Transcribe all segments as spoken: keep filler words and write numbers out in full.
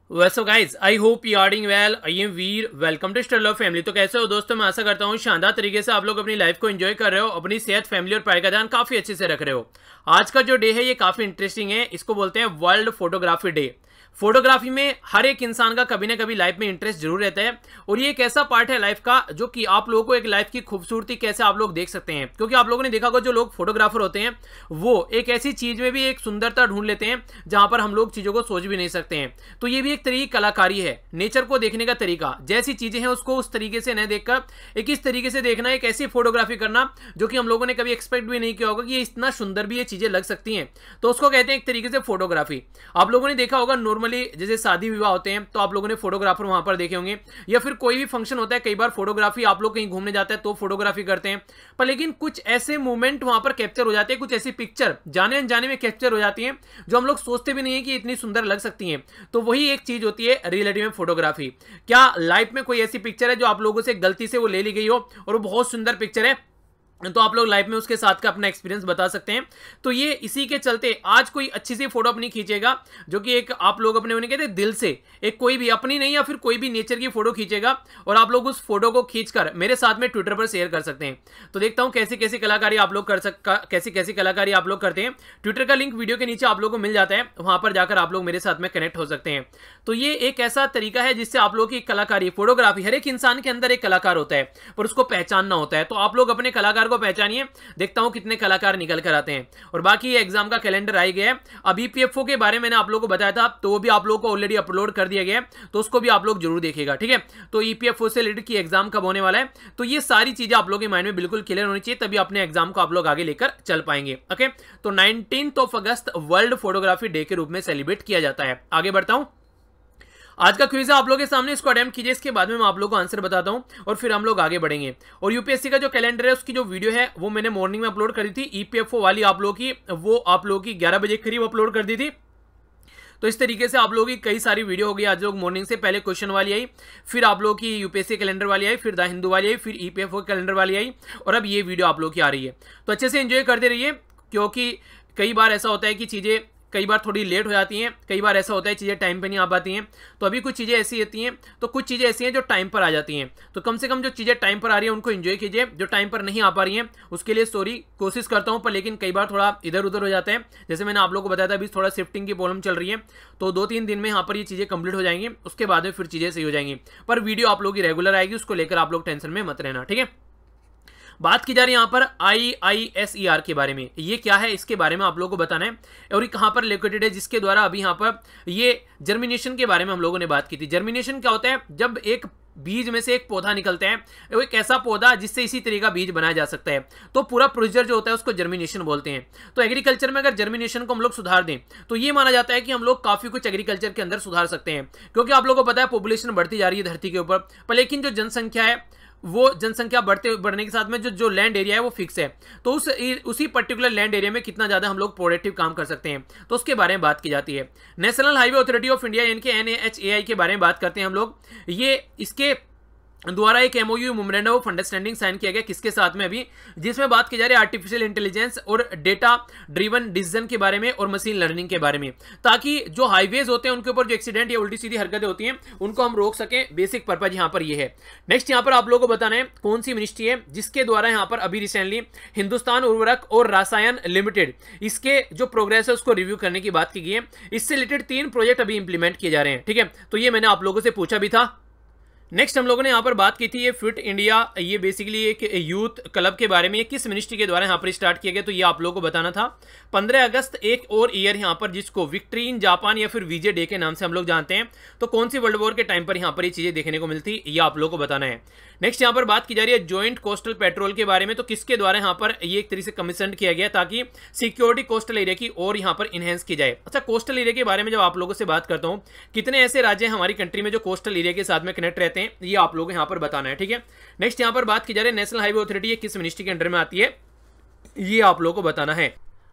Vaso guys I hope you are doing well. I am Veer, welcome to study love family. तो कैसे हो दोस्तों, मैं आशा करता हूँ शानदार तरीके से आप लोग अपनी लाइफ को एंजॉय कर रहे हो, अपनी सेहत, फैमिली और पढ़ाई का ध्यान काफी अच्छे से रख रहे हो। आज का जो डे है ये काफी इंटरेस्टिंग है। इसको बोलते हैं वर्ल्ड फोटोग्राफी डे। फोटोग्राफी में हर एक इंसान का कभी ना कभी लाइफ में इंटरेस्ट जरूर रहता है और ये एक ऐसा पार्ट है लाइफ का जो कि आप लोगों को एक लाइफ की खूबसूरती कैसे आप लोग देख सकते हैं। क्योंकि आप लोगों ने देखा होगा जो लोग फोटोग्राफर होते हैं वो एक ऐसी चीज में भी एक सुंदरता ढूंढ लेते हैं जहां पर हम लोग चीजों को सोच भी नहीं सकते हैं। तो ये भी एक तरीके की कलाकारी है, नेचर को देखने का तरीका। जैसी चीजें हैं उसको उस तरीके से न देखकर एक इस तरीके से देखना, एक ऐसी फोटोग्राफी करना जो कि हम लोगों ने कभी एक्सपेक्ट भी नहीं किया होगा कि ये इतना सुंदर भी ये चीजें लग सकती हैं। तो उसको कहते हैं एक तरीके से फोटोग्राफी। आप लोगों ने देखा होगा नॉर्मली जैसे शादी विवाह होते हैं तो आप लोगों ने फोटोग्राफर वहां पर देखे होंगे, या फिर कोई भी फंक्शन होता है, कई बार फोटोग्राफी आप लोग कहीं घूमने जाते हैं तो फोटोग्राफी करते हैं। पर लेकिन कुछ ऐसे मोमेंट वहां पर कैप्चर हो जाते हैं, कुछ ऐसी पिक्चर जाने अनजाने में कैप्चर हो जाती हैं जो हम लोग सोचते भी नहीं है कि इतनी सुंदर लग सकती हैं। तो वही एक चीज होती है रियलिटी में फोटोग्राफी। क्या लाइफ में कोई ऐसी पिक्चर है जो आप लोगों से गलती से वो ले ली गई हो और वो बहुत सुंदर पिक्चर है, तो आप लोग लाइफ में उसके साथ का अपना एक्सपीरियंस बता सकते हैं। तो ये इसी के चलते आज कोई अच्छी सी फोटो अपनी खींचेगा जो कि एक आप लोग अपने उन्हें कहते हैं दिल से, एक कोई भी अपनी नहीं या फिर कोई भी नेचर की फोटो खींचेगा और आप लोग उस फोटो को खींचकर मेरे साथ में ट्विटर पर शेयर कर सकते हैं। तो देखता हूं कैसी कैसी कलाकारी आप लोग कर सक कैसी कैसी कलाकारी आप लोग करते हैं। ट्विटर का लिंक वीडियो के नीचे आप लोग को मिल जाता है, वहां पर जाकर आप लोग मेरे साथ में कनेक्ट हो सकते हैं। तो ये एक ऐसा तरीका है जिससे आप लोग की कलाकारी, फोटोग्राफी, हर एक इंसान के अंदर एक कलाकार होता है पर उसको पहचानना होता है। तो आप लोग अपने कलाकार को पहचानिए, देखता हूं कितने कलाकार निकल कर आते हैं। और बाकी ये एग्जाम का कैलेंडर आ गया है। अब ईपीएफओ के बारे में मैंने आप लोगों को बताया था तो वो भी आप लोगों को ऑलरेडी अपलोड कर दिया गया है, तो उसको भी आप लोग जरूर देखिएगा, ठीक है। तो ईपीएफओ से रिलेटेड की एग्जाम कब होने वाला है, तो ये सारी चीजें आप लोगों के माइंड में बिल्कुल क्लियर होनी चाहिए, तभी अपने एग्जाम को आप लोग आगे लेकर चल पाएंगे। ओके, तो nineteenth of August world photography day के रूप में सेलिब्रेट किया जाता है। आगे बढ़ता हूं, आज का क्विज है आप लोगों के सामने, इसको अटेम्प्ट कीजिए, इसके बाद में मैं आप लोगों को आंसर बताता हूं और फिर हम लोग आगे बढ़ेंगे। और यूपीएससी का जो कैलेंडर है उसकी जो वीडियो है वो मैंने मॉर्निंग में अपलोड करी थी, ईपीएफओ वाली आप लोगों की, वो आप लोगों की ग्यारह बजे करीब अपलोड कर दी थी। तो इस तरीके से आप लोगों की कई सारी वीडियो हो गई आज लोग मॉर्निंग से। पहले क्वेश्चन वाली आई, फिर आप लोगों की यूपीएससी कैलेंडर वाली आई, फिर द हिंदू वाली आई, फिर ईपीएफओ कैलेंडर वाली आई और अब ये वीडियो आप लोगों की आ रही है। तो अच्छे से एंजॉय करते रहिए, क्योंकि कई बार ऐसा होता है कि चीजें कई बार थोड़ी लेट हो जाती हैं, कई बार ऐसा होता है चीज़ें टाइम पे नहीं आ पाती हैं। तो अभी कुछ चीज़ें ऐसी होती हैं, तो कुछ चीज़ें ऐसी हैं जो टाइम पर आ जाती हैं। तो कम से कम जो चीज़ें टाइम पर आ रही हैं उनको एंजॉय कीजिए, जो टाइम पर नहीं आ पा रही हैं उसके लिए सॉरी, कोशिश करता हूं पर लेकिन कई बार थोड़ा इधर उधर हो जाता है। जैसे मैंने आप लोगों को बताया था अभी थोड़ा शिफ्टिंग की प्रॉब्लम चल रही है, तो दो तीन दिन में यहाँ पर ये चीज़ें कंप्लीट हो जाएंगी, उसके बाद में फिर चीज़ें सही हो जाएंगी। पर वीडियो आप लोगों की रेगुलर आएगी, उसको लेकर आप लोग टेंशन में मत रहना, ठीक है। बात की जा रही है यहाँ पर आई आई एस ई आर के बारे में। ये क्या है इसके बारे में आप लोगों को बताना है और ये कहाँ पर लोकेटेड है, जिसके द्वारा अभी यहाँ पर ये जर्मिनेशन के बारे में हम लोगों ने बात की थी। जर्मिनेशन क्या होता है, जब एक बीज में से एक पौधा निकलता है, वो एक ऐसा पौधा जिससे इसी तरह का बीज बनाया जा सकता है। तो पूरा प्रोसीजर जो होता है उसको जर्मिनेशन बोलते हैं। तो एग्रीकल्चर में अगर जर्मिनेशन को हम लोग सुधार दें तो ये माना जाता है कि हम लोग काफी कुछ एग्रीकल्चर के अंदर सुधार सकते हैं। क्योंकि आप लोगों को पता है पॉपुलेशन बढ़ती जा रही है धरती के ऊपर, पर लेकिन जो जनसंख्या है वो जनसंख्या बढ़ते बढ़ने के साथ में जो जो लैंड एरिया है वो फिक्स है। तो उस उसी पर्टिकुलर लैंड एरिया में कितना ज्यादा हम लोग प्रोडक्टिव काम कर सकते हैं, तो उसके बारे में बात की जाती है। National highway authority of India यानी कि एन ए एच ए आई के बारे में बात करते हैं हम लोग। ये इसके द्वारा एक MOU memorandum of understanding sign किया गया, किसके साथ में अभी, जिसमें बात की जा रही है आर्टिफिशियल इंटेलिजेंस और डेटा ड्रिवन डिसीजन के बारे में और मशीन लर्निंग के बारे में, ताकि जो हाईवेज होते हैं उनके ऊपर जो एक्सीडेंट या उल्टी सीधी हरकतें होती हैं उनको हम रोक सकें। बेसिक पर्पज यहाँ पर ये है। नेक्स्ट यहाँ पर आप लोगों को बताना है कौन सी मिनिस्ट्री है जिसके द्वारा यहाँ पर अभी रिसेंटली हिंदुस्तान उर्वरक और रसायन लिमिटेड इसके जो प्रोग्रेस है उसको रिव्यू करने की बात की गई है। इससे रिलेटेड तीन प्रोजेक्ट अभी इंप्लीमेंट किए जा रहे हैं, ठीक है। तो ये मैंने आप लोगों से पूछा भी था। नेक्स्ट हम लोगों ने यहाँ पर बात की थी ये फिट इंडिया, ये बेसिकली एक यूथ क्लब के बारे में, ये किस मिनिस्ट्री के द्वारा यहाँ पर स्टार्ट किया गया, तो ये आप लोगों को बताना था। पंद्रह अगस्त एक और ईयर यहाँ पर जिसको विक्ट्री इन जापान या फिर विजय डे के नाम से हम लोग जानते हैं, तो कौन सी वर्ल्ड वॉर के टाइम पर यहाँ पर ये चीजें देखने को मिलती, ये आप लोगों को बताना है। नेक्स्ट यहाँ पर बात की जा रही है ज्वाइंट कोस्टल पेट्रोल के बारे में, तो किसके द्वारा यहाँ पर ये एक तरीके से कमीशन किया गया ताकि सिक्योरिटी कोस्टल एरिया की और यहाँ पर इनहेंस की जाए। अच्छा, कोस्टल एरिया के बारे में जब आप लोगों से बात करता हूँ, कितने ऐसे राज्य हैं हमारी कंट्री में जो कोस्टल एरिया के साथ में कनेक्ट रहते हैं, ये आप लोग यहाँ पर बताना है, ठीक है। नेक्स्ट यहाँ पर बात की जा रही है नेशनल हाईवे अथॉरिटी, ये किस मिनिस्ट्री के अंडर में आती है, ये आप लोगों को बताना है।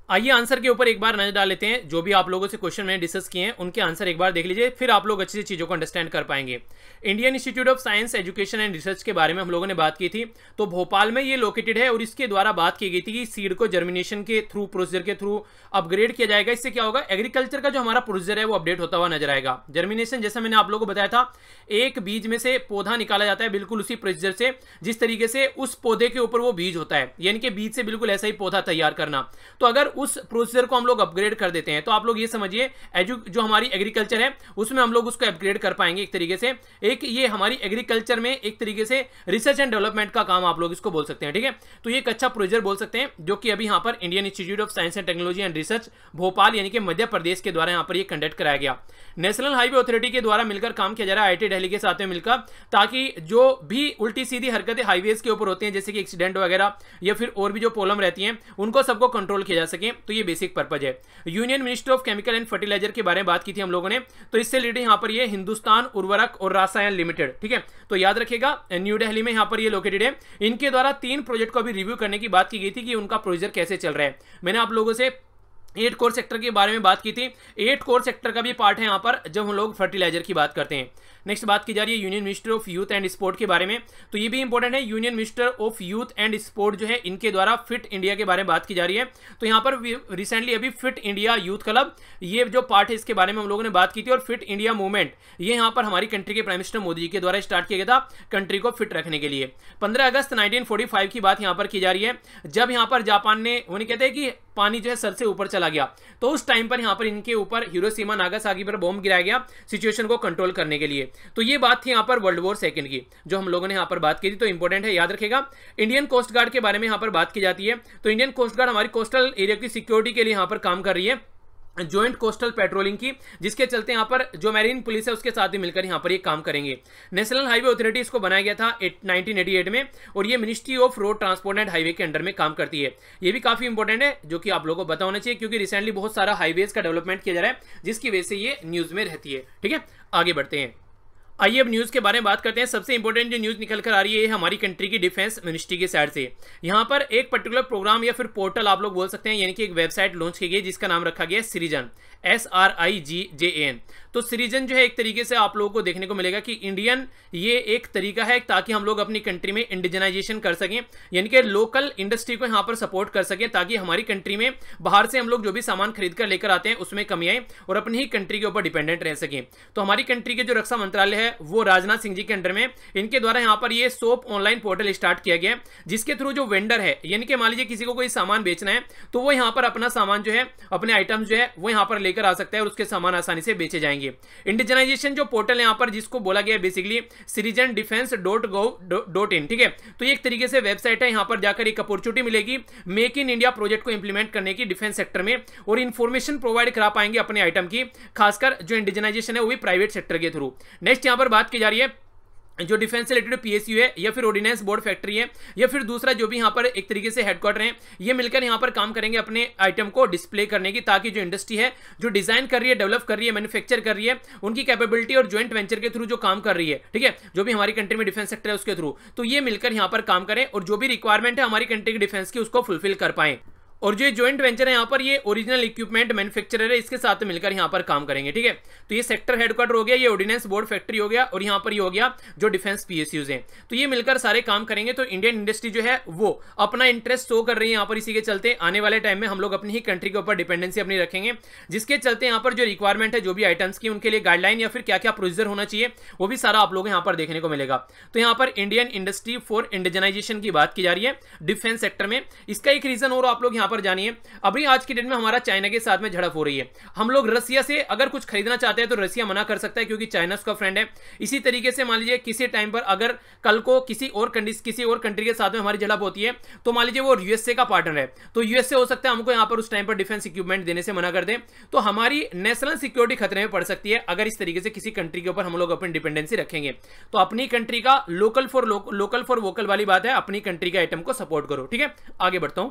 आइए आंसर के ऊपर एक बार नजर डाल लेते हैं। जो भी आप लोगों से क्वेश्चन मैंने डिस्कस किए हैं उनके आंसर एक बार देख लीजिए, फिर आप लोग अच्छी से चीज़ों को अंडरस्टैंड कर पाएंगे। Indian institute of science education and research के बारे में हम लोगों ने बात की थी, तो भोपाल में ये लोकेटेड है और इसके द्वारा बात की गई थी कि सीड को जर्मिनेशन के थ्रू, प्रोसीजर के थ्रू अपग्रेड किया जाएगा। इससे क्या होगा, एग्रीकल्चर का जो हमारा प्रोसीजर है वो अपडेट होता हुआ नजर आएगा। जर्मिनेशन जैसा मैंने आप लोगों को बताया था, एक बीज में से पौधा निकाला जाता है बिल्कुल उसी प्रोसीजर से जिस तरीके से उस पौधे के ऊपर वो बीज होता है, यानी कि बीज से बिल्कुल ऐसा ही पौधा तैयार करना। तो अगर उस प्रोसीजर को हम लोग अपग्रेड कर देते हैं तो आप लोग ये समझिए एजु जो हमारी एग्रीकल्चर है उसमें हम लोग उसको अपग्रेड कर पाएंगे एक तरीके से। एक ये हमारी एग्रीकल्चर में एक तरीके से रिसर्च एंड डेवलपमेंट का काम आप लोग इसको बोल सकते हैं, ठीक है। तो ये एक अच्छा प्रोसीजर बोल सकते हैं जो कि अभी यहाँ पर Indian institute of science and technology and research Bhopal यानी कि मध्य प्रदेश के द्वारा यहाँ पर ये कंडक्ट कराया गया। नेशनल हाईवे अथॉरिटी के द्वारा मिलकर काम किया जा रहा है आईआईटी दिल्ली के साथ में मिलकर, ताकि जो भी उल्टी सीधी हरकतें हाईवेज के ऊपर होती हैं जैसे कि एक्सीडेंट वगैरह या फिर और भी जो प्रॉब्लम रहती हैं उनको सबको कंट्रोल किया जा सके। तो ये बेसिक पर्पज है। Union minister of chemical and fertiliser के बारे में बात की थी हम लोगों ने, तो इससे रिलेटेड यहाँ पर ये हिंदुस्तान उर्वरक और रसायन लिमिटेड, ठीक है। तो याद रखिएगा न्यू दिल्ली में यहाँ पर ये लोकेटेड है। इनके द्वारा तीन प्रोजेक्ट को अभी रिव्यू करने की बात की गई थी कि उनका प्रोसीजर कैसे चल रहा है। मैंने आप लोगों से एट कोर सेक्टर के बारे में बात की थी, एट कोर सेक्टर का भी पार्ट है यहाँ पर जब हम लोग फर्टिलाइजर की बात करते हैं। नेक्स्ट बात की जा रही है union minister of youth and sport के बारे में, तो ये भी इंपॉर्टेंट है। Union minister of youth and sport जो है इनके द्वारा फिट इंडिया के बारे में बात की जा रही है। तो यहाँ पर रिसेंटली अभी फिट इंडिया यूथ क्लब ये जो पार्ट है इसके बारे में हम लोगों ने बात की थी। और फिट इंडिया मूवमेंट ये यहाँ पर हमारी कंट्री के प्राइम मिनिस्टर मोदी जी के द्वारा स्टार्ट किया गया था कंट्री को फिट रखने के लिए। पंद्रह अगस्त नाइनटीन फोर्टी फाइव की बात यहाँ पर की जा रही है, जब यहाँ पर जापान ने उन्हें कहते हैं कि पानी जो है सर से ऊपर चला गया, तो उस टाइम पर यहाँ पर इनके ऊपर हिरोशिमा नागासाकी पर बॉम्ब गिराया गया सिचुएशन को कंट्रोल करने के लिए। तो ये बात थी यहाँ पर वर्ल्ड वॉर सेकंड की जो हम लोगों ने यहाँ पर बात की थी, तो इंपॉर्टेंट है, याद रखेगा। इंडियन कोस्ट गार्ड के बारे में यहाँ पर बात की जाती है, तो इंडियन कोस्ट गार्ड हमारी कोस्टल एरिया की सिक्योरिटी के लिए यहाँ पर काम कर रही है, ज्वाइंट कोस्टल पेट्रोलिंग की, जिसके चलते यहाँ पर जो मैरीन पुलिस है उसके साथ भी मिलकर यहाँ पर ये काम करेंगे। नेशनल हाईवे अथॉरिटी इसको बनाया गया था नाइनटीन एटी एट में और ये ministry of road transport and highway के अंडर में काम करती है। ये भी काफी इंपॉर्टेंट है जो कि आप लोगों को पता होना चाहिए, क्योंकि रिसेंटली बहुत सारा हाईवेज का डेवलपमेंट किया जा रहा है जिसकी वजह से ये न्यूज में रहती है, ठीक है। आगे बढ़ते हैं, आइए अब न्यूज़ के बारे में बात करते हैं। सबसे इंपॉर्टेंट जो न्यूज़ निकल कर आ रही है हमारी कंट्री की डिफेंस मिनिस्ट्री की साइड से। यहाँ पर एक पर्टिकुलर प्रोग्राम या फिर पोर्टल आप लोग बोल सकते हैं, यानी कि एक वेबसाइट लॉन्च की गई जिसका नाम रखा गया Srijan, S R I J A N एन। तो सिरीजन जो है एक तरीके से आप लोगों को देखने को मिलेगा कि इंडियन ये एक तरीका है ताकि हम लोग अपनी कंट्री में इंडिजनाइजेशन कर सकें, यानी कि लोकल इंडस्ट्री को यहाँ पर सपोर्ट कर सकें, ताकि हमारी कंट्री में बाहर से हम लोग जो भी सामान खरीद कर लेकर आते हैं उसमें कमी आए और अपनी ही कंट्री के ऊपर डिपेंडेंट रह सकें। तो हमारी कंट्री के जो रक्षा मंत्रालय है वो राजनाथ सिंह जी के अंडर में, इनके द्वारा यहाँ पर ये सोप ऑनलाइन पोर्टल स्टार्ट किया गया, जिसके थ्रू जो वेंडर है, यानी कि मान लीजिए किसी को कोई सामान बेचना है तो वो यहाँ पर अपना सामान जो है, अपने आइटम्स जो है वो यहाँ पर लेकर आ सकता है और उसके सामान आसानी से बेचे जाएंगे। इंडिजनाइजेशन जो पोर्टल है यहाँ पर जिसको बोला गया है basically Srijan defence dot gov dot in, ठीक है। तो ये एक तरीके से वेबसाइट है, यहाँ पर जाकर एक अपॉर्चुनिटी मिलेगी मेक इन इंडिया प्रोजेक्ट को इंप्लीमेंट करने की डिफेंस सेक्टर में, और इन्फॉर्मेशन प्रोवाइड करा पाएंगे अपने आइटम की, खासकर जो इंडिजनाइजेशन है वो भी प्राइवेट सेक्टर के थ्रू। नेक्स्ट यहाँ पर बात की जा रही है जो डिफेंस से रिलेटेड पीएसयू है या फिर ऑर्डिनेंस बोर्ड फैक्ट्री है या फिर दूसरा जो भी यहाँ पर एक तरीके से हेडक्वार्टर है, ये मिलकर यहाँ पर काम करेंगे अपने आइटम को डिस्प्ले करने की, ताकि जो इंडस्ट्री है जो डिजाइन कर रही है, डेवलप कर रही है, मैन्युफैक्चर कर रही है, उनकी कैपेबिलिटी और ज्वाइंट वेंचर के थ्रू जो काम कर रही है, ठीक है, जो भी हमारी कंट्री में डिफेंस सेक्टर है उसके थ्रू, तो ये मिलकर यहाँ पर काम करें और जो भी रिक्वायरमेंट है हमारी कंट्री की डिफेंस की उसको फुलफिल कर पाएं। और जो ज्वाइंट वेंचर है यहाँ पर ये ओरिजिनल इक्विपमेंट मैन्युफैक्चरर है, इसके साथ मिलकर यहाँ पर काम करेंगे, ठीक है। तो ये सेक्टर हेडक्वार्टर हो गया, ये ऑर्डिनेंस बोर्ड फैक्ट्री हो गया, और यहाँ पर ये हो गया जो डिफेंस पीएसयूज हैं। तो ये मिलकर सारे काम करेंगे। तो इंडियन इंडस्ट्री जो है वो अपना इंटरेस्ट शो कर रही है यहाँ पर, इसी के चलते आने वाले टाइम में हम लोग अपनी ही कंट्री के ऊपर डिपेंडेंसी अपनी रखेंगे, जिसके चलते यहाँ पर जो रिक्वायरमेंट है जो भी आइटम्स की उनके लिए गाइडलाइन या फिर क्या क्या प्रोसीजर होना चाहिए वो भी सारा आप लोग यहाँ पर देखने को मिलेगा। तो यहाँ पर इंडियन इंडस्ट्री फॉर इंडिजनाइजेशन की बात की जा रही है डिफेंस सेक्टर में। इसका एक रीजन और आप लोग यहाँ पर जानिए, अभी आज के दिन में हमारा चाइना के साथ में झड़प हो रही है। हम लोग रसिया से अगर कुछ खरीदना चाहते हैं तो रसिया मना कर सकता है क्योंकि चाइना उसका फ्रेंड है। इसी तरीके से मान लीजिए किसी टाइम पर अगर कल को किसी और किसी और कंट्री के साथ में हमारी झड़प होती है तो मान लीजिए वो यूएसए का पार्टनर है, तो यूएसए हो सकता है हमको यहाँ पर उस टाइम पर डिफेंस इक्विपमेंट देने से मना कर दे, तो हमारी नेशनल सिक्योरिटी खतरे में पड़ सकती है अगर इस तरीके से किसी कंट्री के ऊपर हम लोग अपनी डिपेंडेंसी रखेंगे। तो अपनी कंट्री का local for local for vocal वाली बात है, अपनी कंट्री के आइटम को सपोर्ट करो, ठीक है। आगे बढ़ता हूं,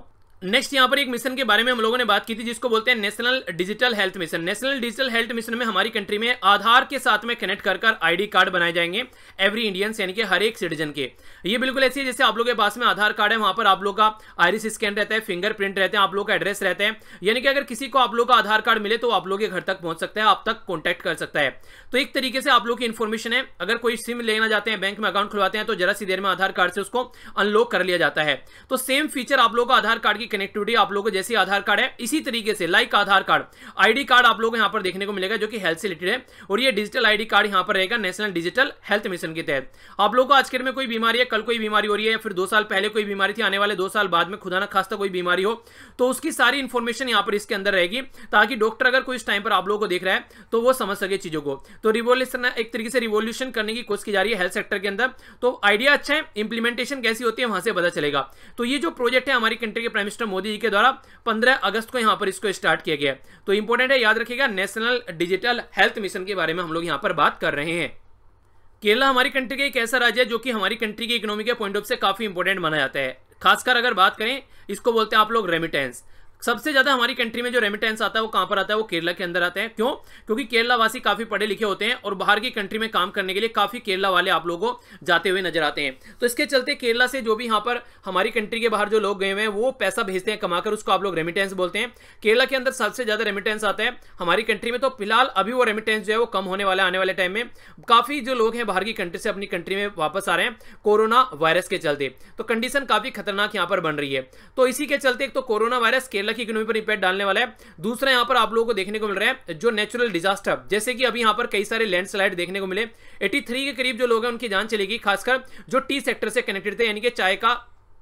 नेक्स्ट यहाँ पर एक मिशन के बारे में हम लोगों ने बात की थी जिसको बोलते हैं national digital health mission. National digital health mission में हमारी कंट्री में आधार के साथ में कनेक्ट कर कर आईडी कार्ड बनाए जाएंगे एवरी इंडियंस, यानी कि हर एक सिटीजन के। ये बिल्कुल ऐसे ही जैसे आप लोगों के पास में आधार कार्ड है, वहां पर आप लोग का आइरिस स्कैन रहता है, फिंगरप्रिंट रहते हैं, आप लोग का एड्रेस रहते हैं, यानी कि अगर किसी को आप लोग का आधार कार्ड मिले तो आप लोग के घर तक पहुंच सकता है, आप तक कॉन्टैक्ट कर सकता है। तो एक तरीके से आप लोग की इन्फॉर्मेशन है, अगर कोई सिम लेना चाहते हैं, बैंक में अकाउंट खुलवाते हैं, तो जरा सी देर में आधार कार्ड से उसको अनलॉक कर लिया जाता है। तो सेम फीचर आप लोग का आधार कार्ड की कनेक्टिविटी आप लोग जैसे आधार कार्ड है, इसी तरीके से like Aadhaar card ID card आप लोग यहां पर देखने को मिलेगा जो कि हेल्थ से रिलेटेड है, और ये डिजिटल आईडी कार्ड यहां पर रहेगा नेशनल डिजिटल हेल्थ मिशन के तहत। आप लोगों को आज के दिन में कोई बीमारी है, कल कोई बीमारी हो रही है, या फिर दो साल पहले कोई बीमारी थी, आने वाले दो साल बाद में खुदा ना खास्ता कोई बीमारी हो, तो उसकी सारी इंफॉर्मेशन यहां पर इसके अंदर रहेगी, ताकि डॉक्टर अगर कोई इस टाइम पर आप लोगों को देख रहा है तो वो समझ सके चीजों को। तो रिवॉल्यूशन, एक तरीके से रिवॉल्यूशन करने की कोशिश की जा रही है हेल्थ सेक्टर के अंदर। तो आइडिया अच्छा है, इंप्लीमेंटेशन कैसी होती है वहां से पता चलेगा। तो ये जो प्रोजेक्ट है हमारी कंट्री के प्राइम मिनिस्टर मोदी जी के द्वारा पंद्रह अगस्त को यहां पर इसको स्टार्ट किया गया है। तो इंपॉर्टेंट है, याद रखिएगा, नेशनल डिजिटल हेल्थ मिशन के बारे में हम लोग यहां पर बात कर रहे हैं। केरला हमारी कंट्री का एक ऐसा राज्य है जो कि हमारी कंट्री की इकोनॉमी के पॉइंट ऑफ से काफी इंपॉर्टेंट माना जाता है। खासकर अगर बात करें, इसको बोलते हैं आप लोग रेमिटेंस। सबसे ज्यादा हमारी कंट्री में जो रेमिटेंस आता है वो कहां पर आता है, वो केरला के अंदर आता है। क्यों? क्योंकि केरला वासी काफी पढ़े लिखे होते हैं और बाहर की कंट्री में काम करने के लिए काफी केरला वाले आप लोगों को जाते हुए नजर आते हैं। तो इसके चलते केरला से जो भी यहाँ पर हमारी कंट्री के बाहर जो लोग गए हुए हैं वो पैसा भेजते हैं कमाकर, उसको आप लोग रेमिटेंस बोलते हैं। केरला के अंदर सबसे ज्यादा रेमिटेंस आता है हमारी कंट्री में। तो फिलहाल अभी वो रेमिटेंस जो है वो कम होने वाला है आने वाले टाइम में। काफी जो लोग हैं बाहर की कंट्री से अपनी कंट्री में वापस आ रहे हैं कोरोना वायरस के चलते। तो कंडीशन काफी खतरनाक यहाँ पर बन रही है। तो इसी के चलते एक तो कोरोना वायरस केरला की इकोनॉमी पर इम्पैक्ट डालने वाला है, दूसरा यहां पर आप लोगों को देखने को मिल रहा है जो नेचुरल डिजास्टर, जैसे कि अभी यहां पर कई सारे लैंडस्लाइड देखने को मिले। तिरासी के करीब जो लोग हैं उनकी जान चलेगी, खासकर जो टी सेक्टर से कनेक्टेड थे, यानी कि चाय का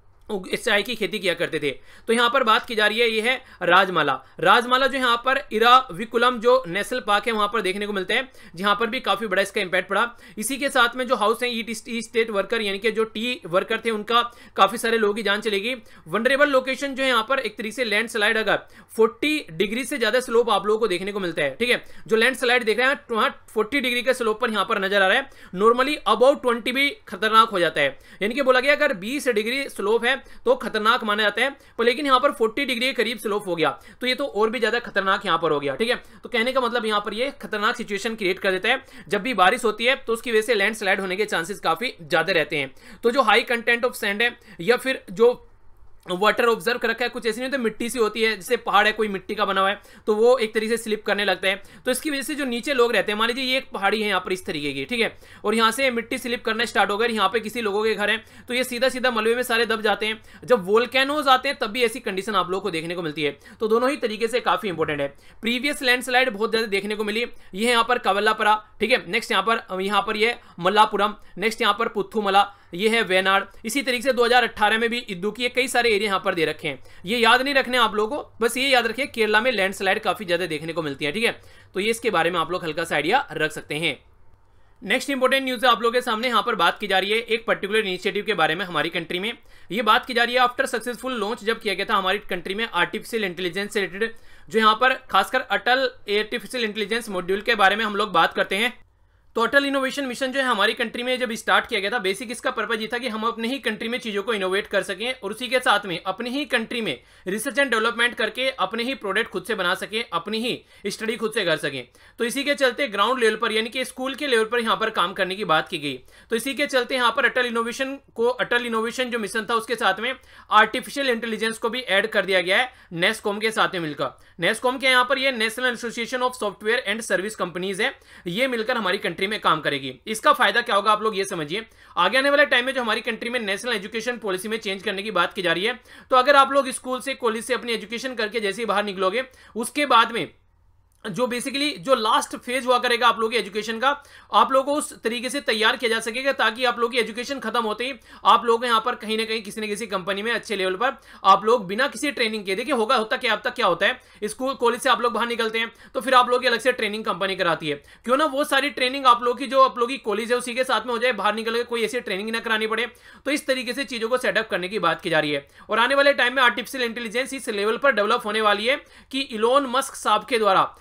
इस चाय की खेती किया करते थे। तो यहां पर बात की जा रही है, ये है राजमाला। राजमाला जो यहां पर इराविकुलम जो नेशनल पार्क है वहां पर देखने को मिलता है, जहां पर भी काफी बड़ा इसका इंपैक्ट पड़ा। इसी के साथ में जो हाउस है ई स्टेट वर्कर, यानी कि जो टी वर्कर थे, उनका काफी सारे लोगों की जान चलेगी। वनरेबल लोकेशन जो है यहां पर एक तरीके से लैंडस्लाइड अगर चालीस डिग्री से ज्यादा स्लोप आप लोगों को देखने को मिलता है, ठीक है, जो लैंडस्लाइड देख रहे हैं वहां चालीस डिग्री के स्लोप पर यहां पर नजर आ रहा है। नॉर्मली अबाउट बीस भी खतरनाक हो जाता है, यानी कि बोला गया अगर बीस डिग्री स्लोप है तो खतरनाक माना जाता है, पर लेकिन यहां पर चालीस डिग्री के करीब स्लोप हो गया तो ये तो और भी ज्यादा खतरनाक यहां पर हो गया, ठीक है। तो कहने का मतलब यहां पर ये खतरनाक सिचुएशन क्रिएट कर देता है। जब भी बारिश होती है तो उसकी वजह से लैंडस्लाइड होने के चांसेस काफी ज्यादा रहते हैं। तो जो हाई कंटेंट ऑफ सैंड है या फिर जो वाटर ऑब्जर्व कर रखा है, कुछ ऐसी नहीं तो मिट्टी सी होती है, जैसे पहाड़ है कोई मिट्टी का बना हुआ है तो वो एक तरीके से स्लिप करने लगता है। तो इसकी वजह से जो नीचे लोग रहते हैं, मान लीजिए ये एक पहाड़ी है यहाँ पर इस तरीके की, ठीक है, और यहाँ से मिट्टी स्लिप करना स्टार्ट हो गया, यहाँ पे किसी लोगों के घर है तो ये सीधा सीधा मलबे में सारे दब जाते हैं। जब वोल्केनोज आते हैं तब भी ऐसी कंडीशन आप लोगों को देखने को मिलती है। तो दोनों ही तरीके से काफी इंपॉर्टेंट है। प्रीवियस लैंडस्लाइड बहुत ज्यादा देखने को मिली, ये यहाँ पर कवल्लापरा, ठीक है, नेक्स्ट यहाँ पर यहाँ पर ये मल्लापुरम, नेक्स्ट यहाँ पर पुथुमला, ये है वेनाड। इसी तरीके से दो हज़ार अठारह में भी इदुक्की, कई सारे एरिया यहां पर दे रखे हैं। ये याद नहीं रखने आप लोगों को, बस ये याद रखिए केरला में लैंडस्लाइड काफी ज्यादा देखने को मिलती है, ठीक है। तो ये इसके बारे में आप लोग हल्का सा आइडिया रख सकते हैं। नेक्स्ट इंपॉर्टेंट न्यूज आप लोगों के सामने यहां पर बात की जा रही है एक पर्टिकुलर इनिशिएटिव के बारे में। हमारी कंट्री में ये बात की जा रही है आफ्टर सक्सेसफुल लॉन्च जब किया गया था हमारी कंट्री में आर्टिफिशियल इंटेलिजेंस से रिलेटेड, जो यहां पर खासकर अटल आर्टिफिशियल इंटेलिजेंस मॉड्यूल के बारे में हम लोग बात करते हैं। तो अटल इनोवेशन मिशन जो है हमारी कंट्री में जब स्टार्ट किया गया था, बेसिक इसका पर्पज ये था कि हम अपने ही कंट्री में चीजों को इनोवेट कर सकें और उसी के साथ में अपनी ही कंट्री में रिसर्च एंड डेवलपमेंट करके अपने ही प्रोडक्ट खुद से बना सकें, अपनी ही स्टडी खुद से कर सकें। तो इसी के चलते ग्राउंड लेवल पर, यानी कि स्कूल के लेवल पर यहाँ पर काम करने की बात की गई। तो इसी के चलते यहाँ पर अटल इनोवेशन को, अटल इनोवेशन जो मिशन था उसके साथ में आर्टिफिशियल इंटेलिजेंस को भी ऐड कर दिया गया है नेस्कॉम के साथ में मिलकर। नेस्कॉम के यहाँ पर ये national association of software and service companies है, ये मिलकर हमारी कंट्री में काम करेगी। इसका फायदा क्या होगा आप लोग ये समझिए। आगे आने वाले टाइम में जो हमारी कंट्री में नेशनल एजुकेशन पॉलिसी में चेंज करने की बात की जा रही है, तो अगर आप लोग स्कूल से कॉलेज से अपनी एजुकेशन करके जैसे ही बाहर निकलोगे, उसके बाद में जो बेसिकली जो लास्ट फेज हुआ करेगा आप लोगों की एजुकेशन का, आप लोगों को उस तरीके से तैयार किया जा सकेगा ताकि आप लोगों की एजुकेशन खत्म होते ही आप लोग यहाँ पर कहीं ना कहीं किसी न किसी कंपनी में अच्छे लेवल पर आप लोग बिना किसी ट्रेनिंग के, देखिए होगा होता क्या अब तक क्या होता है, स्कूल कॉलेज से आप लोग बाहर निकलते हैं तो फिर आप लोग की अलग से ट्रेनिंग कंपनी कराती है। क्यों ना वो सारी ट्रेनिंग आप लोग की जो आप लोग की कॉलेज है उसी के साथ में हो जाए, बाहर निकल के कोई ऐसी ट्रेनिंग ना करानी पड़े। तो इस तरीके से चीजों को सेटअप करने की बात की जा रही है और आने वाले टाइम में आर्टिफिशियल इंटेलिजेंस इस लेवल पर डेवलप होने वाली है कि इलोन मस्क साहब के द्वारा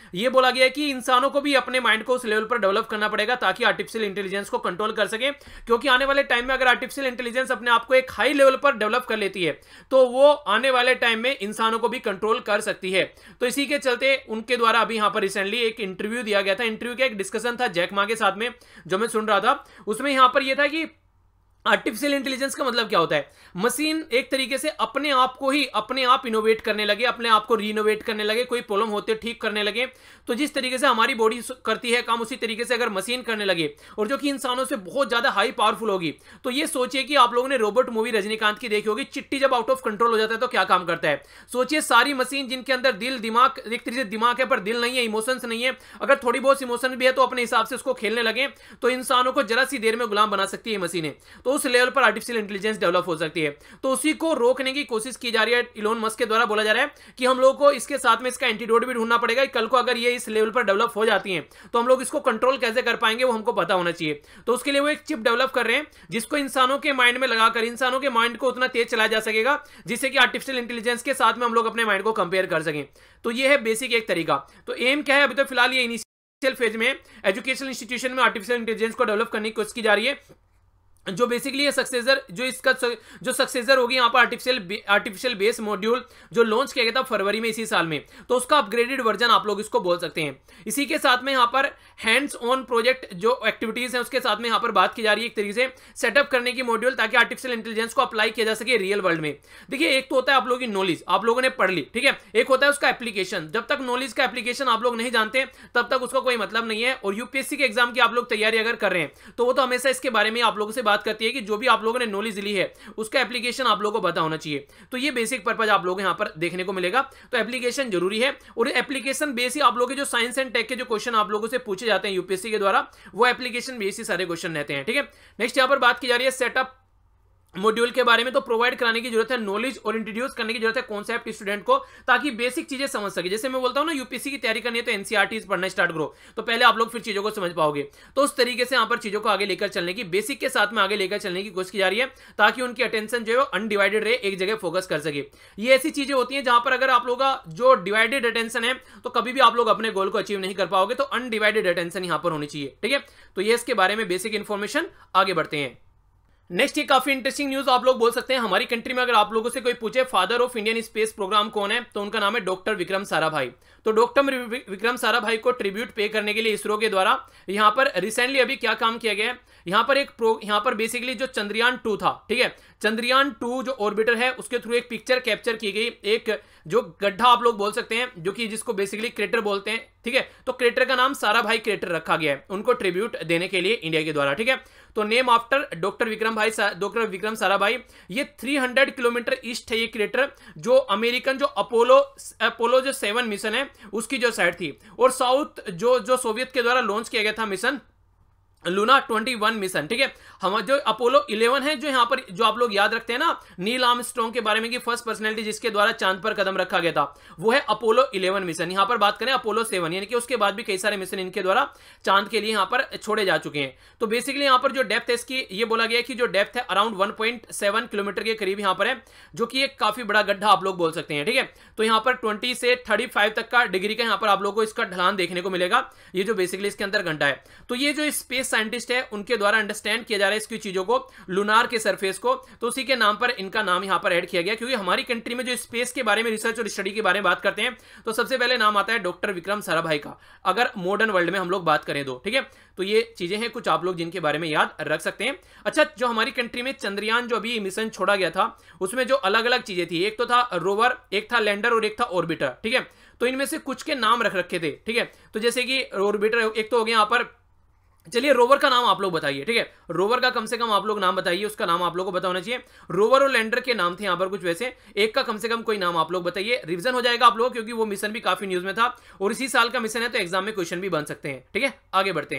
ये बोला गया है कि इंसानों को भी अपने माइंड को उस लेवल पर डेवलप करना पड़ेगा ताकि आर्टिफिशियल इंटेलिजेंस को कंट्रोल कर सके, क्योंकि आने वाले टाइम में अगर आर्टिफिशियल इंटेलिजेंस अपने आप को एक हाई लेवल पर डेवलप कर लेती है तो वो आने वाले टाइम में इंसानों को भी कंट्रोल कर सकती है। तो इसी के चलते उनके द्वारा अभी यहां पर रिसेंटली एक इंटरव्यू दिया गया था, इंटरव्यू का एक डिस्कशन था जैक मा के साथ में जो मैं सुन रहा था, उसमें यहां पर यह था कि आर्टिफिशियल इंटेलिजेंस का मतलब क्या होता है, मशीन एक तरीके से अपने आप को ही अपने आप इनोवेट करने लगे, अपने आप को रीइनोवेट करने लगे, कोई प्रॉब्लम होते ठीक करने लगे। तो जिस तरीके से हमारी बॉडी करती है काम उसी तरीके से अगर मशीन करने लगे और जो कि इंसानों से बहुत ज्यादा हाई पावरफुल होगी। तो ये सोचिए कि आप लोगों ने रोबोट मूवी रजनीकांत की देखी होगी, चिट्टी जब आउट ऑफ कंट्रोल हो जाता है तो क्या काम करता है। सोचिए सारी मशीन जिनके अंदर दिल दिमाग एक तरीके से दिमाग है पर दिल नहीं है, इमोशंस नहीं है, अगर थोड़ी बहुत इमोशन भी है तो अपने हिसाब से उसको खेलने लगे तो इंसानों को जरा सी देर में गुलाम बना सकती है मशीनें। तो उस लेवल पर आर्टिफिशियल इंटेलिजेंस डेवलप हो सकती है। तो उसी को रोकने की कोशिश की जा रही है। इलोन मस्क के द्वारा बोला जा रहा है कि हम लोगों को इसके साथ में इसका एंटीडोट भी ढूंढना पड़ेगा। कल को अगर ये इस लेवल पर डेवलप हो जाती हैं तो हम लोग इसको कंट्रोल कैसे कर पाएंगे वो हमको पता होना चाहिए। तो उसके लिए वो एक चिप डेवलप कर रहे हैं जिसको इंसानों के माइंड में लगाकर इंसानों के माइंड को उतना तेज चलाया जा सकेगा जिससे कि आर्टिफिशियल इंटेलिजेंस के साथ में हम लोग अपने माइंड को कंपेयर कर सकें। तो ये है बेसिक एक तरीका। तो एम क्या है, अभी तो फिलहाल ये इनिशियल फेज में एजुकेशनल इंस्टीट्यूशन में आर्टिफिशियल इंटेलिजेंस को डेवलप करने की कोशिश की जा रही है, जो बेसिकली ये सक्सेसर जो इसका जो सक्सेसर होगी यहाँ पर आर्टिफिशियल आर्टिफिशियल बेस मॉड्यूल जो लॉन्च किया गया था फरवरी में इसी साल में, तो उसका अपग्रेडेड वर्जन आप लोग इसको बोल सकते हैं। इसी के साथ में यहाँ पर हैंड्स ऑन प्रोजेक्ट जो एक्टिविटीज हैं उसके साथ में यहाँ पर बात की जा रही है एक तरीके से सेटअप करने की मॉड्यूल ताकि आर्टिफिशियल इंटेलिजेंस को अप्लाई किया जा सके रियल वर्ल्ड में। देखिए एक तो होता है आप लोगों की नॉलेज, आप लोगों ने पढ़ ली, ठीक है, एक होता है उसका एप्लीकेशन। जब तक नॉलेज का एप्लीकेशन आप लोग नहीं जानते तब तक उसका कोई मतलब नहीं है। और यूपीएससी के एग्जाम की आप लोग तैयारी अगर कर रहे हैं तो वो तो हमेशा इसके बारे में आप लोगों से बात करती है कि जो भी आप लोगों ने नॉलेज ली है उसका एप्लीकेशन आप लोगों को पता होना चाहिए। तो ये बेसिक पर्पस आप लोगों को यहां पर देखने को मिलेगा। तो एप्लीकेशन जरूरी है और एप्लीकेशन बेस ही आप लोगों के जो साइंस एंड टेक के जो क्वेश्चन आप लोगों से पूछे जाते हैं यूपीएससी के द्वारा वो एप्लीकेशन बेस ही सारे क्वेश्चन रहते हैं, ठीक है। नेक्स्ट यहां पर बात की जा रही है सेटअप मॉड्यूल के बारे में। तो प्रोवाइड कराने की जरूरत है, नॉलेज और इंट्रोड्यूस करने की जरूरत है कॉन्सेप्ट स्टूडेंट को ताकि बेसिक चीजें समझ सके। जैसे मैं बोलता हूं ना यूपीएससी की तैयारी करनी है तो एनसीईआरटी पढ़ना स्टार्ट करो, तो पहले आप लोग फिर चीजों को समझ पाओगे। तो उस तरीके से यहां पर चीजों को आगे लेकर चलने की बेसिक के साथ में आगे लेकर चलने की कोशिश की जा रही है ताकि उनकी अटेंशन जो है अनडिवाइडेड रहे, एक जगह फोकस कर सके। ये ऐसी चीजें होती हैं जहां पर अगर आप लोगों का जो डिवाइडेड अटेंशन है तो कभी भी आप लोग अपने गोल को अचीव नहीं कर पाओगे। तो अनडिवाइडेड अटेंशन यहां पर होनी चाहिए, ठीक है। तो ये इसके बारे में बेसिक इंफॉर्मेशन, आगे बढ़ते हैं। नेक्स्ट ये काफी इंटरेस्टिंग न्यूज आप लोग बोल सकते हैं। हमारी कंट्री में अगर आप लोगों से कोई पूछे father of Indian space programme कौन है तो उनका नाम है डॉक्टर विक्रम साराभाई। तो डॉक्टर विक्रम साराभाई को ट्रिब्यूट पे करने के लिए इसरो के द्वारा यहां पर रिसेंटली अभी क्या काम किया गया है, यहां पर एक प्रो यहां पर बेसिकली जो चंद्रयान टू था, ठीक है, चंद्रयान टू जो ऑर्बिटर है उसके थ्रू एक पिक्चर कैप्चर की गई, एक जो गड्ढा आप लोग बोल सकते हैं जो कि जिसको बेसिकली क्रेटर बोलते हैं, ठीक है। तो क्रेटर का नाम साराभाई क्रेटर रखा गया है उनको ट्रिब्यूट देने के लिए इंडिया के द्वारा, ठीक है। तो नेम आफ्टर डॉक्टर विक्रम भाई डॉक्टर विक्रम साराभाई। ये तीन सौ किलोमीटर ईस्ट है ये क्रेटर, जो अमेरिकन जो अपोलो अपोलो जो सेवन मिशन है उसकी जो साइड थी, और साउथ जो जो सोवियत के द्वारा लॉन्च किया गया था मिशन लूना इक्कीस मिशन, ठीक है। हम जो अपोलो इलेवन है जो यहां पर जो आप लोग याद रखते हैं ना नील आर्मस्ट्रांग के बारे में कि फर्स्ट पर्सनैलिटी जिसके द्वारा चांद पर कदम रखा गया था, वो है अपोलो इलेवन मिशन। यहां पर बात करें अपोलो सेवन, यानी कि उसके बाद भी कई सारे मिशन इनके द्वारा चांद के लिए यहां पर छोड़े जा चुके हैं। तो बेसिकली यहां पर जो डेप्थ है इसकी ये बोला गया कि जो डेप्थ है around one point seven kilometre के करीब यहां पर है, जो कि एक काफी बड़ा गड्ढा आप लोग बोल सकते हैं, ठीक है। तो यहां पर ट्वेंटी से थर्टी फाइव तक का डिग्री का यहां पर आप लोग को इसका ढलान देखने को मिलेगा, ये जो बेसिकली इसके अंदर गड्ढा है। तो ये जो स्पेस साइंटिस्ट है उनके द्वारा अंडरस्टैंड किया जा रहा है इसकी चीजों को, लूनार के सरफेस को, तो उसी के नाम पर इनका नाम यहां पर ऐड किया गया। क्योंकि हमारी कंट्री में जो स्पेस के बारे में रिसर्च और स्टडी के बारे में बात करते हैं तो सबसे पहले नाम आता है डॉक्टर विक्रम साराभाई का, अगर मॉडर्न वर्ल्ड में हम लोग बात करें तो, ठीक है। तो ये चीजें हैं कुछ आप लोग जिनके बारे में याद रख सकते हैं। अच्छा, जो हमारी कंट्री में चंद्रयान जो अभी मिशन छोड़ा गया था उसमें जो अलग अलग चीजें थी, एक तो था रोवर, एक था लैंडर और एक था ऑर्बिटर, ठीक है। तो इनमें से कुछ के नाम रख रखे थे, ठीक है। तो जैसे कि ऑर्बिटर एक तो हो गया यहां पर, चलिए रोवर का नाम आप लोग बताइए, ठीक है। रोवर का कम से कम आप लोग नाम बताइए, उसका नाम आप लोग को पता होना चाहिए। रोवर और लैंडर के नाम थे यहां पर कुछ वैसे, एक का कम से कम कोई नाम आप लोग बताइए, रिवीजन हो जाएगा आप लोगों, क्योंकि वो मिशन भी काफी न्यूज में था और इसी साल का मिशन है तो एग्जाम में क्वेश्चन भी बन सकते हैं, ठीक है। आगे बढ़ते हैं।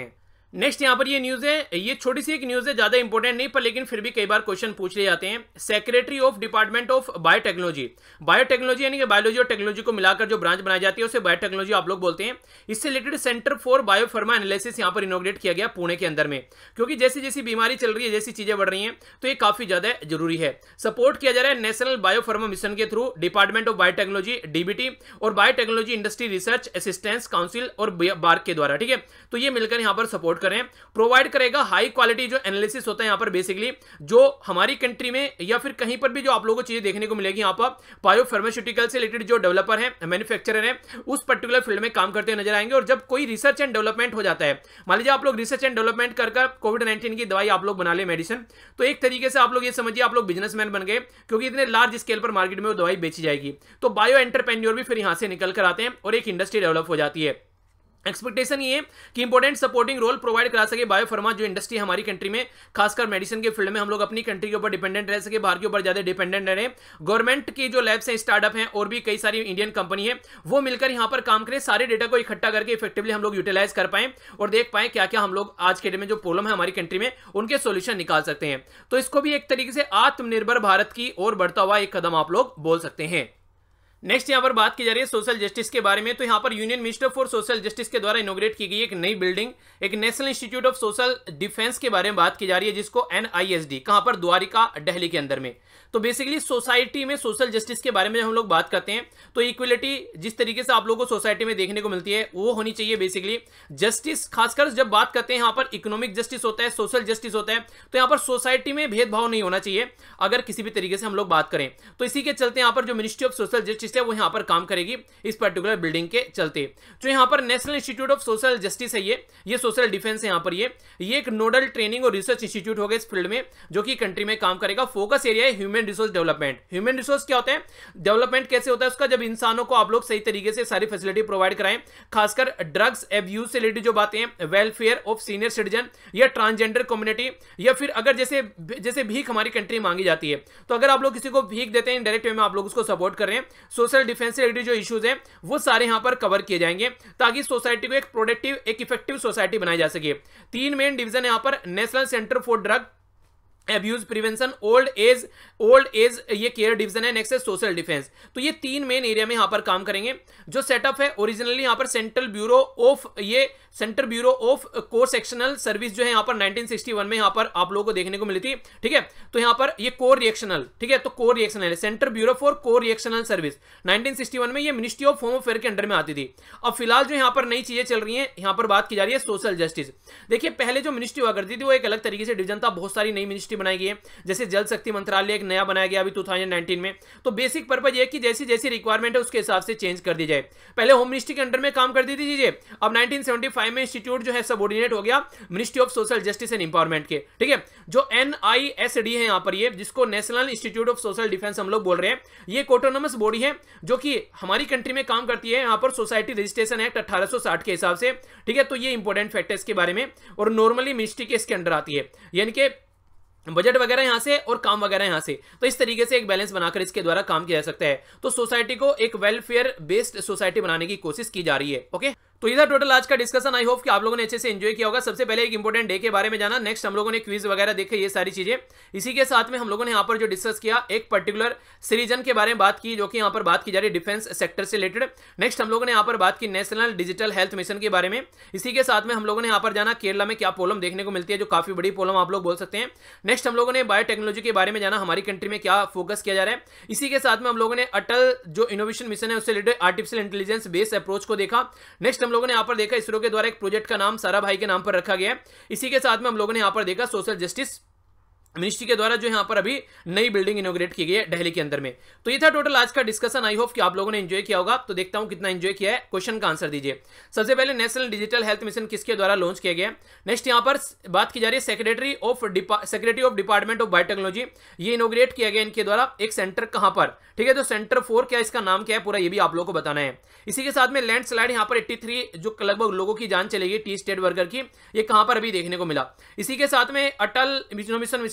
नेक्स्ट यहाँ पर ये न्यूज है, ये छोटी सी एक न्यूज है, ज्यादा इंपॉर्टेंट नहीं पर लेकिन फिर भी कई बार क्वेश्चन पूछ लिए जाते हैं। Secretary of department of biotechnology, biotechnology यानी कि बायोलॉजी और टेक्नोलॉजी को मिलाकर जो ब्रांच बनाई जाती है उसे बायोटेक्नोलॉजी आप लोग बोलते हैं। इससे related centre for biopharma analysis यहाँ पर इनोग्रेट किया गया पुणे के अंदर में, क्योंकि जैसी जैसी बीमारी चल रही है, जैसी चीजें बढ़ रही हैं, तो ये काफी ज्यादा जरूरी है। सपोर्ट किया जा रहा है नेशनल बायोफार्मा मिशन के through department of biotechnology DBT और biotechnology industry research assistance council और बार्क के द्वारा, ठीक है। तो ये मिलकर यहाँ पर सपोर्ट करें, प्रोवाइड करेगा हाई क्वालिटी जो एनालिसिस होता है यहाँ पर बेसिकली, जो हमारी कंट्री में या फिर कहीं पर भी जो आप लोगों को चीजें देखने को मिलेगी यहाँ पर बायो फार्मास्यूटिकल से रिलेटेड जो डेवलपर है, मैन्युफैक्चरर है, उस पर्टिकुलर फील्ड में काम करते हुए नजर आएंगे। और जब कोई रिसर्च एंड डेवलपमेंट हो जाता है, मान लीजिए आप लोग रिसर्च एंड डेवलपमेंट कर कोविड नाइनटीन की दवाई आप लोग बना ले, मेडिसिन, तो एक तरीके से आप लोग ये समझिए आप लोग बिजनेसमैन बन गए, क्योंकि इतने लार्ज स्केल पर मार्केट में वो दवाई बेची जाएगी। तो बायो एंटरप्रेन्योर भी फिर यहां से निकल कर आते हैं और एक इंडस्ट्री डेवलप हो जाती है। एक्सपेक्टेशन ये है कि इंपॉर्टेंट सपोर्टिंग रोल प्रोवाइड करा सके बायोफार्मा जो इंडस्ट्री हमारी कंट्री में, खासकर मेडिसिन के फील्ड में हम लोग अपनी कंट्री के ऊपर डिपेंडेंट रह सके, बाहर के ऊपर ज्यादा डिपेंडेंट रहे। गवर्नमेंट की जो लैब्स हैं, स्टार्टअप हैं और भी कई सारी इंडियन कंपनी है, वो मिलकर यहाँ पर काम करें, सारे डेटा को इकट्ठा करके इफेक्टिवली हम लोग यूटिलाइज कर पाए और देख पाए क्या क्या हम लोग आज के डेट में जो प्रॉब्लम है हमारी कंट्री में उनके सोल्यूशन निकाल सकते हैं। तो इसको भी एक तरीके से आत्मनिर्भर भारत की ओर बढ़ता हुआ एक कदम आप लोग बोल सकते हैं। नेक्स्ट यहाँ पर बात की जा रही है सोशल जस्टिस के बारे में। तो यहाँ पर union minister for social justice के द्वारा इनोग्रेट की गई एक नई बिल्डिंग, एक national institute of social defence के बारे में बात की जा रही है, जिसको एन आई एस डी, कहां पर, द्वारिका, दिल्ली के अंदर में। तो बेसिकली सोसाइटी में सोशल जस्टिस के बारे में हम लोग बात करते हैं, तो इक्वलिटी जिस तरीके से आप लोगों को सोसाइटी में देखने को मिलती है वो होनी चाहिए। बेसिकली जस्टिस, खासकर जब बात करते हैं यहाँ पर इकोनॉमिक जस्टिस होता है, सोशल जस्टिस होता है, तो यहाँ पर सोसाइटी में भेदभाव नहीं होना चाहिए अगर किसी भी तरीके से हम लोग बात करें। तो इसी के चलते यहाँ पर जो मिनिस्ट्री ऑफ सोशल जस्टिस है वो यहाँ पर काम करेगी इस पर्टिकुलर बिल्डिंग के चलते। जो यहाँ पर national institute of social justice है, ये ये सोशल डिफेंस है यहाँ पर, ये ये एक नोडल ट्रेनिंग और रिसर्च इंस्टीट्यूट होगा इस फील्ड में, जो कि कंट्री में काम करेगा। फोकस एरिया है human resource development. Human resource क्या होता है, डेवलपमेंट कैसे होता है उसका, जब इंसानों को आप लोग सही तरीके से सारी फैसिलिटी प्रोवाइड कराएं, खासकर ड्रग्स एब्यूज से रिलेटेड जो बातें हैं, वेलफेयर ऑफ सीनियर सिटीजन या ट्रांसजेंडर कम्युनिटी, या फिर अगर जैसे जैसे भीख हमारी कंट्री मांगी जाती है, तो अगर आप लोग किसी को भीख देते हैं डायरेक्ट वे में आप लोग उसको सपोर्ट कर रहे हैं, सोशल डिफेंस से रिलेटेड जो इश्यूज हैं वो सारे यहां पर कवर किए जाएंगे, ताकि सोसाइटी को एक प्रोडक्टिव, एक इफेक्टिव सोसाइटी बनाई जा सके। तीन मेन डिवीजन यहां पर, national centre for drug abuse prevention, old age old age ये केयर डिवीजन है, नेक्स्ट है सोशल डिफेंस। तो ये तीन मेन एरिया में यहां पर काम करेंगे। जो सेटअप है ओरिजिनली यहां पर सेंट्रल ब्यूरो ऑफ ये central bureau of correctional service जो है यहां पर नाइनटीन सिक्सटी वन में यहां पर आप लोगों को देखने को मिली थी, ठीक है। तो यहां पर ये कोर रिएक्शनल, ठीक है, तो correctional central bureau for correctional service nineteen sixty one में ये मिनिस्ट्री ऑफ होम अफेयर के अंडर में आती थी। अब फिलहाल जो यहां पर नई चीजें चल रही हैं, यहां पर बात की जा रही है सोशल जस्टिस। देखिए पहले जो मिनिस्ट्री हुआ करती थी वो एक अलग तरीके से डिवीजन था, बहुत सारी नई मिनिस्ट्री बनाई गई है, जैसे जल शक्ति मंत्रालय एक नया बनाया गया अभी टू थाउजेंड नाइनटीन में। तो बेसिक पर्पज ये कि जैसी जैसी रिक्वायरमेंट है उसके हिसाब से चेंज कर दी जाए। पहले होम मिनिस्ट्री के अंडर में काम कर दी थी चीजें, अब नाइनटीन सेवेंटी फाइव में इंस्टीट्यूट जो है सबऑर्डिनेट हो गया ministry of social justice and empowerment के, ठीक है। जो एन आई एस डी है यहां पर, ये जिसको national institute of social defence हम लोग बोल रहे हैं, ये एक ऑटोनोमस बॉडी है जो कि हमारी कंट्री में काम करती है। यहां पर सोसाइटी रजिस्ट्रेशन एक्ट अठारह सौ साठ के हिसाब से, ठीक है। तो ये इंपॉर्टेंट फैक्टर्स के बारे में, और नॉर्मली मिनिस्ट्री के इसके अंडर आती है, यानी कि बजट वगैरह यहां से और काम वगैरह यहां से। तो इस तरीके से एक बैलेंस बनाकर इसके द्वारा काम किया जा सकता है। तो सोसाइटी को एक वेलफेयर बेस्ड सोसाइटी बनाने की कोशिश की जा रही है। ओके, तो इधर टोटल आज का डिस्कशन, आई होप कि आप लोगों ने अच्छे से एंजॉय किया होगा। सबसे पहले एक इंपॉर्टेंट डे के बारे में जाना, नेक्स्ट हम लोगों ने क्विज वगैरह देखे, ये सारी चीजें। इसी के साथ में हम लोगों ने यहाँ पर जो डिस्कस किया, एक पर्टिकुलर सीरीजन के बारे में बात की, जो कि यहाँ पर बात की जा रही है डिफेंस सेक्टर से रिलेटेड। नेक्स्ट हम लोगों ने यहाँ पर बात की नेशनल डिजिटल हेल्थ मिशन के बारे में। इसी के साथ में हम लोगों ने यहाँ पर जाना केरला में क्या प्रॉब्लम देखने को मिलती है, जो काफी बड़ी प्रॉब्लम आप लोग बोल सकते हैं। नेक्स्ट हम लोगों ने बायोटेक्नोलॉजी के बारे में जाना, हमारी कंट्री में क्या फोकस किया जा रहा है। इसी के साथ में हम लोगों ने अटल जो इनोवेशन मिशन है उससे related artificial intelligence based approach को देखा। नेक्स्ट हम लोगों ने यहाँ पर देखा इसरो के द्वारा एक प्रोजेक्ट का नाम सारा भाई के नाम पर रखा गया है। इसी के साथ में हम लोगों ने यहां पर देखा सोशल जस्टिस मिनिस्ट्री के द्वारा जो यहां पर अभी नई बिल्डिंग इनोग्रेट की गई है दिल्ली के अंदर में। तो ये था टोटल आज का डिस्कशन। आई होप कि आप लोगों ने एंजॉय किया होगा। तो देखता हूं कितना एंजॉय किया है, क्वेश्चन का आंसर दीजिए। सबसे पहले नेशनल डिजिटल हेल्थ मिशन किसके द्वारा लॉन्च किया गया। नेक्स्ट यहां पर बात की जा रही है secretary of secretary of department of biotechnology, ये इनोग्रेट किया गया इनके द्वारा। एक सेंटर कहां पर, ठीक है, तो सेंटर फोर क्या इसका नाम क्या है पूरा, ये भी आप लोगों को बताना है। इसी के साथ में लैंड स्लाइड यहां पर तिरासी जो लगभग लोगों की जान चलेगी टी स्टेट वर्कर की, ये कहां पर अभी देखने को मिला। इसी के साथ में अटल इनोवेशन मिशन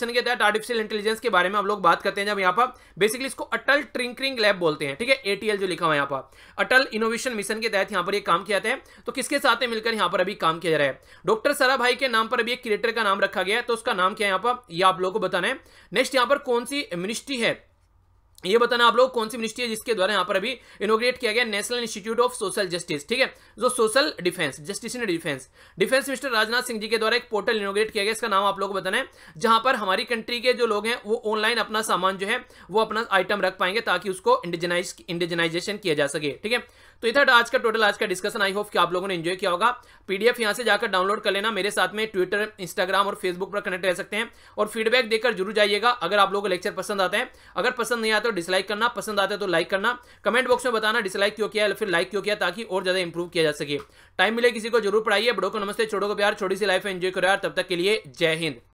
मिशन के तहत आर्टिफिशियल इंटेलिजेंस के बारे में हम लोग बात करते हैं। जब यहाँ पर बेसिकली इसको अटल टिंकरिंग लैब बोलते हैं, ठीक है, एटीएल जो लिखा हुआ है यहाँ पर, अटल इनोवेशन मिशन के तहत यहाँ पर ये काम किया जाता है। तो किसके साथ मिलकर यहाँ पर अभी काम किया जा रहा है? डॉक्टर साराभाई के नाम पर अभी एक क्रिएटर का नाम रखा गया है, तो उसका नाम क्या है यहाँ पर, ये आप लोगों को बताना है। नेक्स्ट यहाँ पर कौन सी मिनिस्ट्री है, ये बताना आप लोग कौन सी मिनिस्ट्री है जिसके द्वारा यहाँ पर अभी इनोग्रेट किया गया national institute of social justice, ठीक है, जो social defence, justice in defence, defence minister Rajnath Singh ji के द्वारा एक पोर्टल इनोग्रेट किया गया, इसका नाम आप लोगों को बताना है, जहां पर हमारी कंट्री के जो लोग हैं वो ऑनलाइन अपना सामान जो है वो अपना आइटम रख पाएंगे ताकि उसको इंडिजनाइज इंडिजनाइजेशन किया जा सके, ठीक है। तो ये था आज का टोटल आज का डिस्कशन। आई होप कि आप लोगों ने एंजॉय किया होगा। पीडीएफ यहां से जाकर डाउनलोड कर लेना। मेरे साथ में ट्विटर, इंस्टाग्राम और फेसबुक पर कनेक्ट रह सकते हैं और फीडबैक देकर जरूर जाइएगा। अगर आप लोगों को लेक्चर पसंद आता है, अगर पसंद नहीं आता तो डिसलाइक करना, पसंद आता है तो लाइक करना। कमेंट बॉक्स में बताना डिसलाइक क्यों किया फिर लाइक क्यों किया, ताकि और ज्यादा इंप्रूव किया जा सके। टाइम मिले किसी को जरूर पढ़ाइए। बड़ों को नमस्ते, छोटों को प्यार, छोटी सी लाइफ एंजॉय करो यार। तब तक के लिए जय हिंद।